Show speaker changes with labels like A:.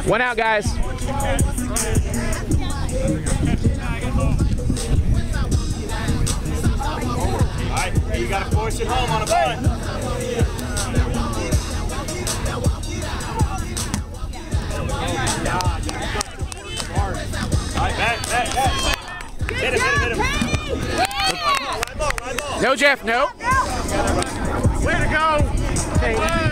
A: One out, guys.
B: All right, you got to force it home on a bunt. All right, back. Hit him.
A: No, Jeff, no.
B: Way to go.